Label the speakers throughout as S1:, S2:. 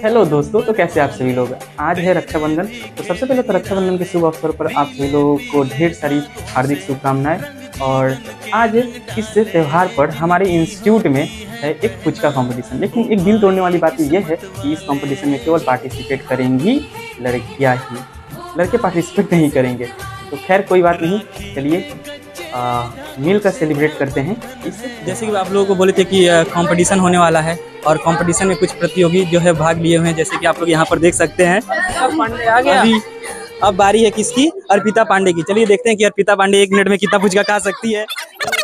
S1: Hello दोस्तों, तो कैसे आप सभी लोग। आज है रक्षाबंधन। तो सबसे पहले तो रक्षाबंधन के शुभ अवसर पर आप सभी लोगों को ढेर सारी हार्दिक शुभकामनाएं। और आज इस त्यौहार पर हमारे इंस्टीट्यूट में है एक पुचका कंपटीशन। लेकिन एक दिल तोड़ने वाली बात यह है कि इस कंपटीशन में केवल पार्टिसिपेट करेंगी लड़कियां ही, लड़के पार्टिसिपेट नहीं करेंगे। तो खैर कोई बात नहीं, चलिए मिलकर सेलिब्रेट करते हैं इस।
S2: जैसे कि आप लोगों को बोले थे कि कंपटीशन होने वाला है और कंपटीशन में कुछ प्रतियोगी जो है भाग लिए हुए हैं, जैसे कि आप लोग यहाँ पर देख सकते हैं। अभी अब बारी है किसकी? अर्पिता पांडे की। चलिए देखते हैं कि अर्पिता पांडे 1 मिनट में कितना पुचका खा सकती है।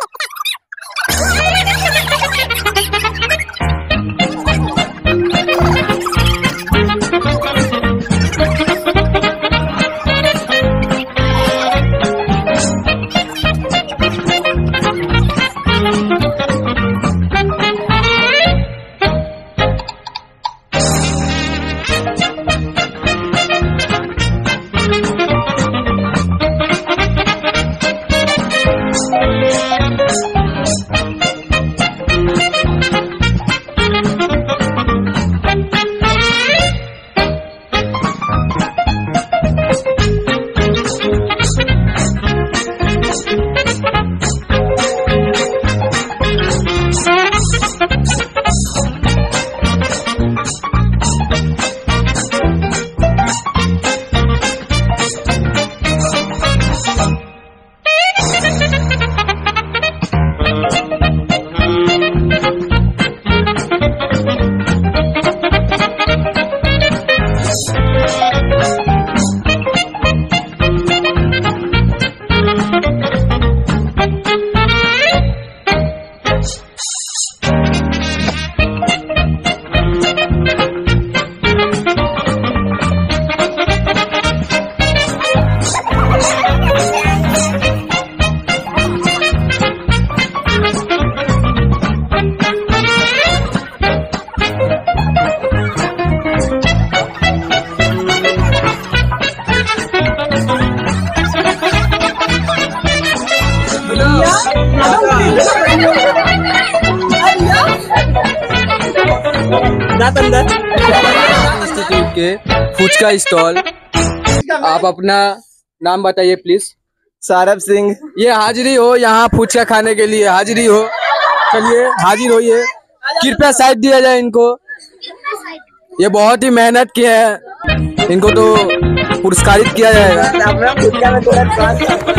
S3: इंस्टीट्यूट के फुचका स्टॉल, आप अपना नाम बताइए प्लीज।
S4: सारब सिंह।
S3: ये हाजिरी हो यहाँ फुचका खाने के लिए, हाजिरी हो। चलिए हाजिर होइए, कृपया साइड दिया जाए इनको। ये बहुत ही मेहनत किए हैं, इनको तो पुरस्कारित किया जाएगा।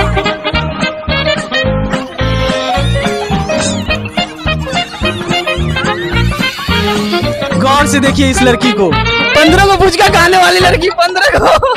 S2: गौर से देखिए इस लड़की को, 15 को पुचका खाने वाली लड़की, 15 को।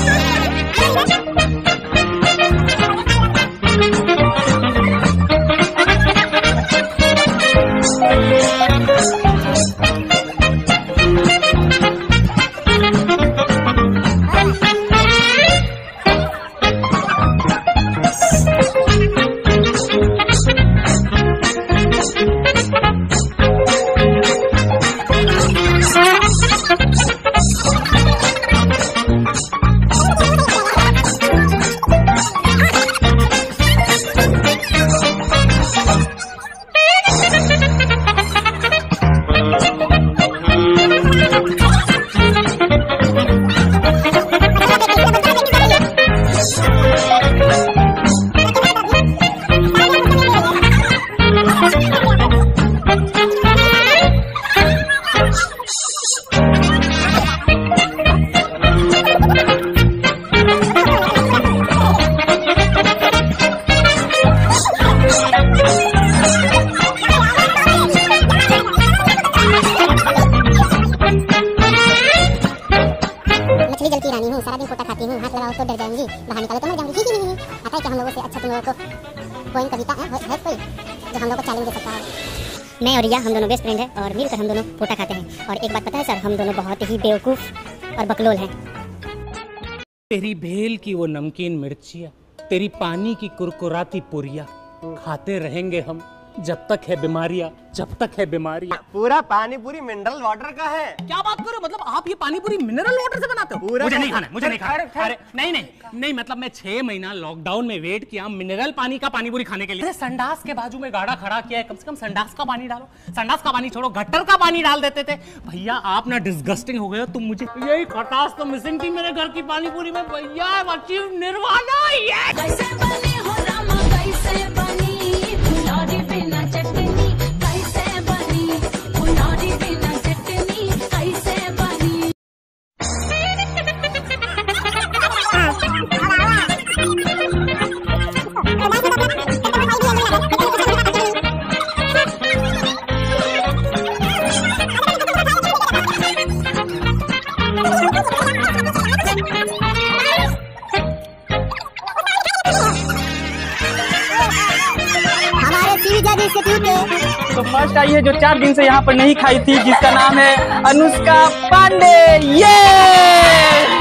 S5: जलती रानी हूँ, सारा दिन पोटा खाती हूँ, हाथ लगाओ तो डर जाऊंगी, बाहर निकालो तो मर जाऊंगी। नहीं आता है कि हम लोगों से अच्छा तुम लोगों को कोई कविता है कोई जो हम लोगों को चैलेंज दे सकता है। मैं और रिया हम दोनों बेस्ट फ्रेंड है और मिलकर हम दोनों पोटा खाते हैं। और एक बात पता है सर, हम दोनों बहुत ही बेवकूफ़ और बकलोल हैं।
S6: तेरी भेल की वो नमकीन मिर्चियाँ, तेरी पानी की कुरकुराती पुरिया खाते रहेंगे हम जब तक है बीमारियां, जब तक है बीमारियां।
S4: पूरा पानी पूरी मिनरल वाटर का है।
S6: क्या बात करो, मतलब आप ये पानी पूरी मिनरल वाटर से बनाते हो? मुझे नहीं खाना, मुझे नहीं खाना। अरे नहीं, मतलब मैं 6 महीना लॉकडाउन में वेट किया मिनरल पानी का पानी पूरी खाने के लिए। संडास के बाजू में गाड़ा खड़ा किया है, कम से कम संडास का पानी डालो। संडास का पानी छोड़ो, गटर का पानी डाल देते थे। भैया आप ना डिस्गस्टिंग हो गए हो तुम। मुझे यही खटास तो मिसिंग थी मेरे घर की पानी पूरी में। भैया अचीव निर्वाणा।
S7: कैसे बनी हो रामा, कैसे बनी फुलौरी बिना चटनी, कैसे बनी फुलौरी बिना चटनी, कैसे बनी।
S1: तो फर्स्ट आई है जो 4 दिन से यहाँ पर नहीं खाई थी, जिसका नाम है अनुष्का पांडे। ये